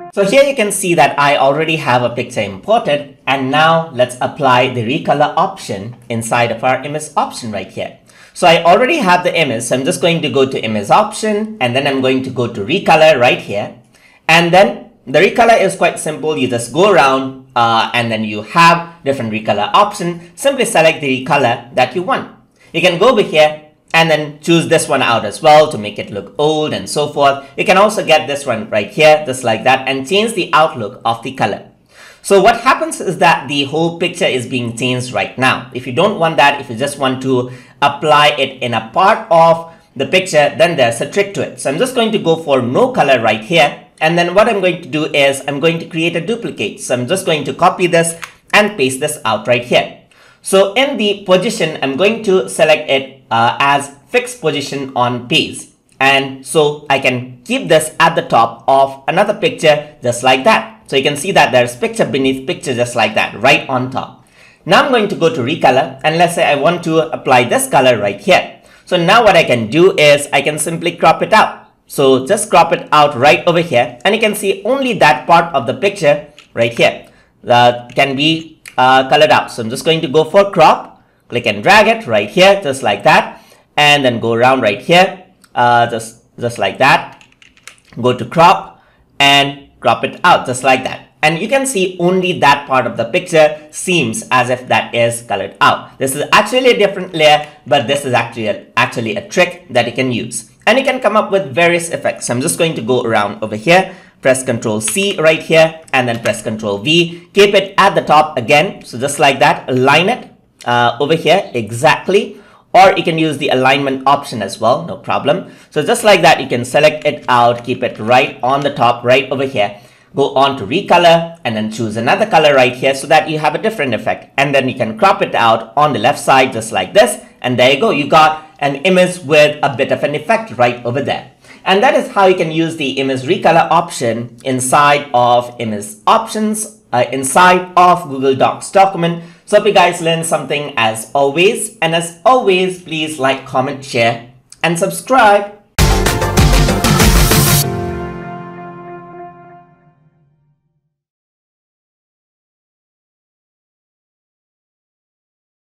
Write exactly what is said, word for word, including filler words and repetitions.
So here you can see that I already have a picture imported, and now let's apply the recolor option inside of our image option right here. So I already have the image, so I'm just going to go to image option, and then I'm going to go to recolor right here. And then the recolor is quite simple. You just go around uh, and then you have different recolor option. Simply select the recolor that you want. You can go over here and then choose this one out as well to make it look old and so forth. You can also get this one right here, just like that, and change the outlook of the color. So what happens is that the whole picture is being changed right now. If you don't want that, if you just want to apply it in a part of the picture, then there's a trick to it. So I'm just going to go for no color right here. And then what I'm going to do is I'm going to create a duplicate. So I'm just going to copy this and paste this out right here. So in the position, I'm going to select it uh, as fixed position on page. And so I can keep this at the top of another picture just like that. So you can see that there's picture beneath picture just like that, right on top. Now I'm going to go to recolor, and let's say I want to apply this color right here. So now what I can do is I can simply crop it out. So just crop it out right over here, and you can see only that part of the picture right here that can be Uh, colored out. So I'm just going to go for crop, click and drag it right here, just like that, and then go around right here, uh, just just like that. Go to crop and crop it out just like that, and you can see only that part of the picture seems as if that is colored out. This is actually a different layer, but this is actually a, actually a trick that you can use, and you can come up with various effects. So I'm just going to go around over here, press control C right here, and then press control V. Keep it at the top again. So just like that, align it uh, over here exactly. Or you can use the alignment option as well, no problem. So just like that, you can select it out, keep it right on the top, right over here. Go on to recolor, and then choose another color right here so that you have a different effect. And then you can crop it out on the left side just like this. And there you go, you got an image with a bit of an effect right over there. And that is how you can use the image recolor option inside of image options, uh, inside of Google Docs document. So hope you guys learned something as always. And as always, please like, comment, share, and subscribe.